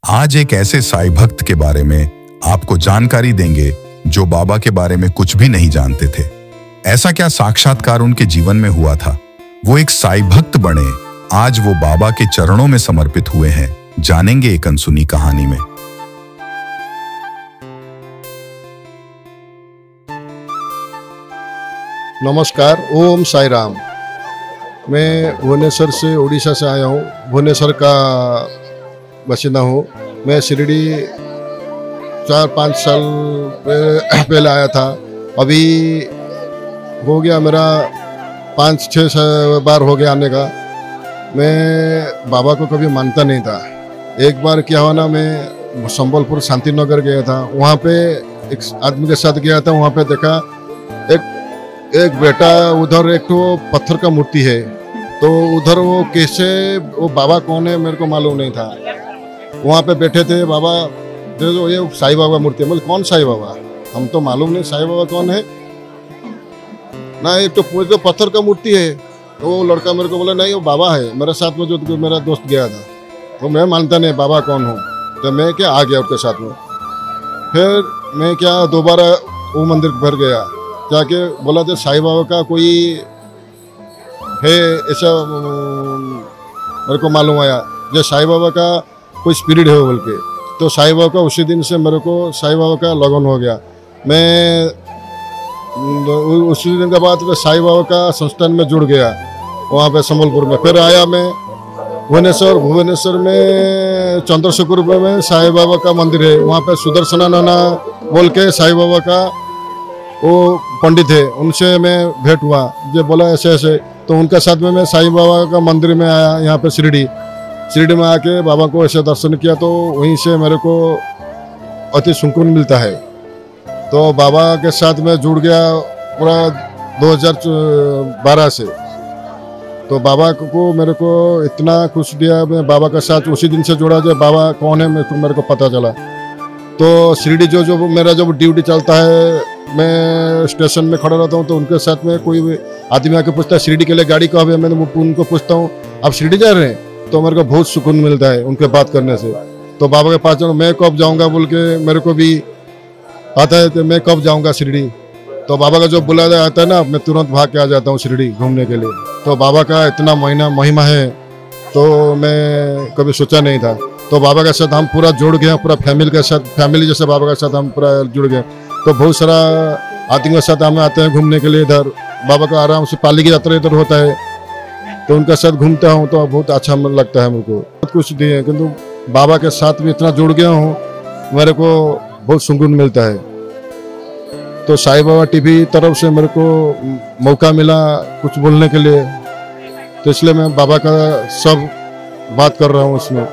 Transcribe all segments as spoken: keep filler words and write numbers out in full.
आज एक ऐसे साईं भक्त के बारे में आपको जानकारी देंगे जो बाबा के बारे में कुछ भी नहीं जानते थे। ऐसा क्या साक्षात्कार उनके जीवन में हुआ था, वो एक साईं भक्त बने, आज वो बाबा के चरणों में समर्पित हुए हैं। जानेंगे एक अनसुनी कहानी में। नमस्कार, ओम साई राम। मैं भुवनेश्वर से, उड़ीसा से आया हूँ। भुवनेश्वर का बाशिंदा हूँ। मैं शिरडी चार पाँच साल पहले आया था। अभी हो गया मेरा पाँच छः बार हो गया आने का। मैं बाबा को कभी मानता नहीं था। एक बार क्या हुआ ना, मैं संबलपुर शांति नगर गया था। वहाँ पे एक आदमी के साथ गया था। वहाँ पे देखा एक एक बेटा उधर एक तो पत्थर का मूर्ति है, तो उधर वो कैसे, वो बाबा कौन है मेरे को मालूम नहीं था। वहाँ पे बैठे थे बाबा, जो ये साईं बाबा मूर्ति है। मतलब कौन साईं बाबा, हम तो मालूम नहीं साईं बाबा कौन है ना। एक तो पूरे तो पत्थर का मूर्ति है। तो वो लड़का मेरे को बोला नहीं, वो बाबा है। मेरे साथ में जो मेरा दोस्त गया था, तो मैं मानता नहीं बाबा कौन हूँ। तो मैं क्या आ गया उसके साथ में। फिर मैं क्या दोबारा वो मंदिर भर गया, जाके बोला था साईं बाबा का कोई है ऐसा मेरे को मालूम आया, जो साईं बाबा का कोई स्पिरिट है बोल के। तो साईं बाबा का उसी दिन से मेरे को साईं बाबा का लगन हो गया। मैं उसी दिन के बाद मैं साईं बाबा का संस्थान में जुड़ गया, वहाँ पे संबलपुर में। फिर आया मैं भुवनेश्वर। भुवनेश्वर में चंद्रशेखरपुर में साईं बाबा का मंदिर है। वहाँ पे सुदर्शना नाना बोल के साईं बाबा का वो पंडित है, उनसे मैं भेंट हुआ। जो बोला ऐसे ऐसे, तो उनके साथ में मैं साईं बाबा का मंदिर में आया। यहाँ पे शिरडी शिरडी में आके बाबा को ऐसे दर्शन किया, तो वहीं से मेरे को अति सुकून मिलता है। तो बाबा के साथ में जुड़ गया पूरा दो हज़ार बारह से। तो बाबा को मेरे को इतना खुश दिया। मैं बाबा के साथ उसी दिन से जुड़ा, जो बाबा कौन है मेरे को मेरे को पता चला। तो शिरडी जो जो मेरा जब ड्यूटी चलता है, मैं स्टेशन में खड़ा रहता हूँ, तो उनके साथ में कोई आदमी आके पूछता है शिरडी के लिए गाड़ी कब है। मैं उनको पूछता हूँ आप शिरडी जा रहे हैं, तो मेरे को बहुत सुकून मिलता है उनके बात करने से। तो बाबा के पास जाऊँ, मैं कब जाऊँगा बोल के मेरे को भी आता है कि मैं कब जाऊँगा शिरडी। तो बाबा का जो बुलाया आता है ना, मैं तुरंत भाग के आ जाता हूँ शिरडी घूमने के लिए। तो बाबा का इतना महीना महिमा है, तो मैं कभी सोचा नहीं था। तो बाबा के साथ हम पूरा जुड़ गए, पूरा फैमिली के साथ, फैमिली जैसे बाबा के साथ हम पूरा जुड़ गए। तो बहुत सारा आदमी के साथ हम आते हैं घूमने के लिए इधर। बाबा का आराम से पाली की यात्रा इधर होता है, तो उनके साथ घूमता हूँ, तो बहुत अच्छा लगता है मेरे को। बहुत कुछ दिए, किंतु बाबा के साथ भी इतना जुड़ गया हूँ, मेरे को बहुत सुकून मिलता है। तो साईं बाबा टीवी तरफ से मेरे को मौका मिला कुछ बोलने के लिए, तो इसलिए मैं बाबा का सब बात कर रहा हूँ इसमें।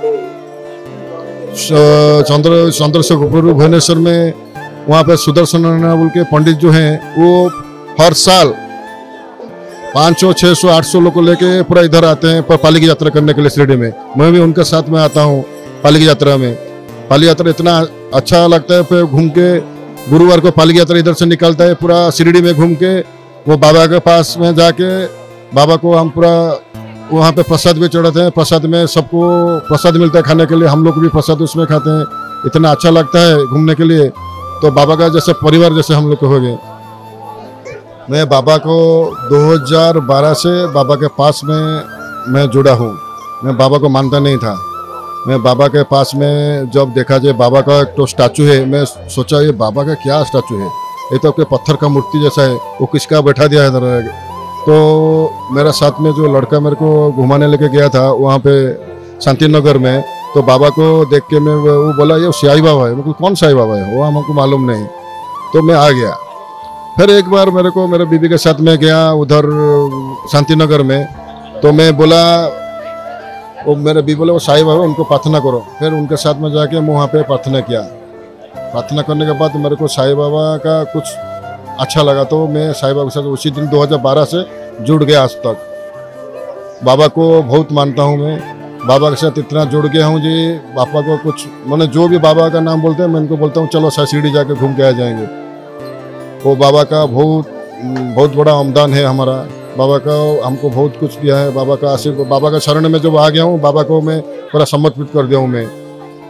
चंद्र चंद्रशेखरपुर भुवनेश्वर में वहाँ पे सुदर्शन नाना बोल के पंडित जो हैं, वो हर साल पाँच सौ छः सौ आठ सौ लोग को लेके पूरा इधर आते हैं पर पाली की यात्रा करने के लिए शिरडी में। मैं भी उनके साथ में आता हूँ पाली की यात्रा में। पाली यात्रा इतना अच्छा लगता है। फिर घूम के गुरुवार को पाली की यात्रा इधर से निकलता है, पूरा शिरडी में घूम के वो बाबा के पास में जाके बाबा को हम पूरा वहाँ पे प्रसाद भी चढ़ाते हैं। प्रसाद में सबको प्रसाद मिलता है खाने के लिए, हम लोग भी प्रसाद उसमें खाते हैं। इतना अच्छा लगता है घूमने के लिए। तो बाबा का जैसे परिवार जैसे हम लोग हो गए। मैं बाबा को दो हज़ार बारह से बाबा के पास में मैं जुड़ा हूँ। मैं बाबा को मानता नहीं था। मैं बाबा के पास में जब देखा जाए, बाबा का एक तो स्टैचू है, मैं सोचा ये बाबा का क्या स्टैचू है, ये तो पत्थर का मूर्ति जैसा है, वो किसका बैठा दिया है इधर। तो मेरा साथ में जो लड़का मेरे को घुमाने लेके गया था वहाँ पे शांति नगर में, तो बाबा को देख के मैं वो बोला ये साईं बाबा है। मतलब कौन साईं बाबा है वो हमको मालूम नहीं। तो मैं आ गया। फिर एक बार मेरे को मेरे बीबी के साथ में गया उधर शांति नगर में, तो मैं बोला, वो मेरे बीबी बोले वो साईं बाबा, उनको प्रार्थना करो। फिर उनके साथ में जाके मैं वहाँ पे प्रार्थना किया। प्रार्थना करने के बाद मेरे को साईं बाबा का कुछ अच्छा लगा, तो मैं साईं बाबा के साथ उसी दिन दो हज़ार बारह से जुड़ गया आज तक। बाबा को बहुत मानता हूँ मैं। बाबा के साथ इतना जुड़ गया हूँ जी, पापा को कुछ मैंने जो भी बाबा का नाम बोलते हैं, मैं उनको बोलता हूँ चलो शिरडी जाके घूम के आ जाएंगे। वो बाबा का बहुत बहुत बड़ा आमदान है हमारा। बाबा का हमको बहुत कुछ दिया है। बाबा का आशीर्वाद, बाबा का शरण में जब आ गया हूँ, बाबा को मैं पूरा समर्पित कर दिया हूँ मैं।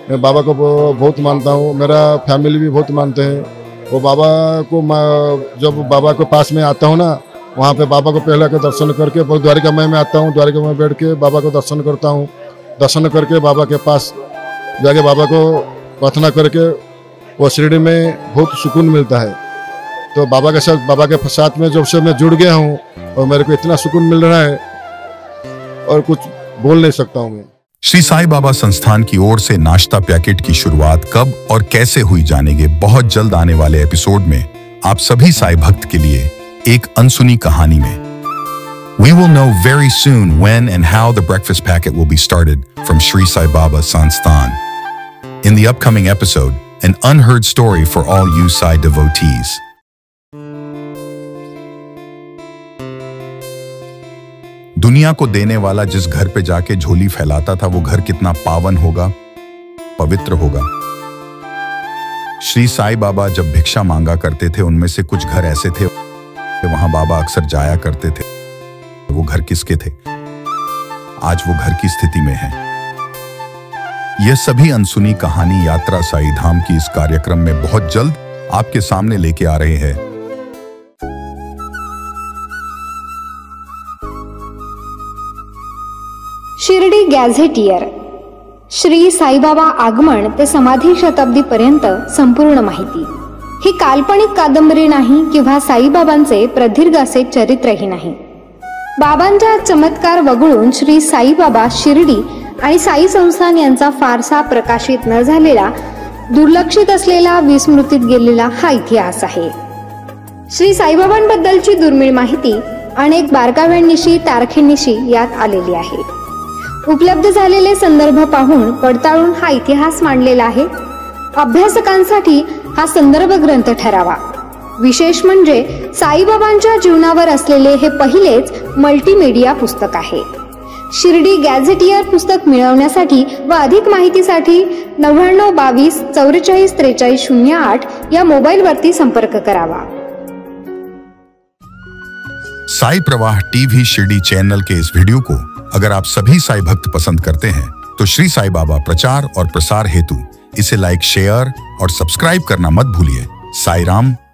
मैं बाबा को बहुत मानता हूँ, मेरा फैमिली भी बहुत मानते हैं। वो बाबा को जब बाबा के पास में आता हूँ ना, वहाँ पे बाबा को पहले के दर्शन करके द्वारिका में आता हूँ, द्वारिका में बैठ के बाबा को दर्शन करता हूँ। दर्शन करके बाबा के पास जाके बाबा को प्रार्थना करके वो शिरडी में बहुत सुकून मिलता है। तो बाबा के साथ बाबा के साथ में जब से मैं जुड़ गया हूँ और मेरे को इतना सुकून मिल रहा है और कुछ बोल नहीं सकता हूँ मैं। श्री साईं बाबा संस्थान की ओर से नाश्ता पैकेट की शुरुआत कब और कैसे हुई जानेंगे बहुत जल्द आने वाले एपिसोड में आप सभी साईं भक्त के लिए एक अनसुनी कहानी में। We will know very soon when and how the breakfast packet will be started from Sri Sai Baba Sansthan. In the upcoming episode, an unheard story for all you Sai devotees. दुनिया को देने वाला जिस घर पे जाके झोली फैलाता था, वो घर कितना पावन होगा, पवित्र होगा। श्री साईं बाबा जब भिक्षा मांगा करते थे, उनमें से कुछ घर ऐसे थे वहां बाबा अक्सर जाया करते थे। वो घर किसके थे? आज वो घर की स्थिति में है। यह सभी अनसुनी कहानी यात्रा साईं धाम की इस कार्यक्रम में बहुत जल्द आपके सामने लेके आ रहे हैं। शिर्डी गॅझेटियर श्री साईबाबा आगमन ते समाधी शताब्दी पर्यंत संपूर्ण माहिती। ही काल्पनिक कादंबरी नाही किंवा साईबाबांचे प्रदीर्घ असे चरित्रही नाही। बाबांच्या चमत्कार वगळून श्री साईबाबा शिर्डी आणि साई संस्थान यांचा फारसा प्रकाशित न झालेला, दुर्लक्षित असलेला, विस्मृतीत गेलेला हा इतिहास आहे। श्री साईबाबांबद्दलची दुर्मिळ माहिती अनेक बारकाव्यांनिशी, तारखेनिशी यात आलेली आहे। उपलब्ध झालेले संदर्भ पाहून पडताळून हा इतिहास मांडलेला आहे। अभ्यासकांसाठी हा संदर्भ ग्रंथ ठरावा। विशेष म्हणजे साईबाबांच्या जीवनावर असलेले हे पहिलेच मल्टीमीडिया पुस्तक आहे। शिर्डी गॅझेटियर पुस्तक मिळवण्यासाठी व अधिक माहितीसाठी नव्याण्णव बावीस चौवेचाळीस त्रेचाळीस शून्य आठ या मोबाइल वरती संपर्क करावा। साई प्रवाह टीवी शिर्डी चैनल के इस वीडियो को अगर आप सभी साई भक्त पसंद करते हैं तो श्री साई बाबा प्रचार और प्रसार हेतु इसे लाइक, शेयर और सब्सक्राइब करना मत भूलिए। साई राम।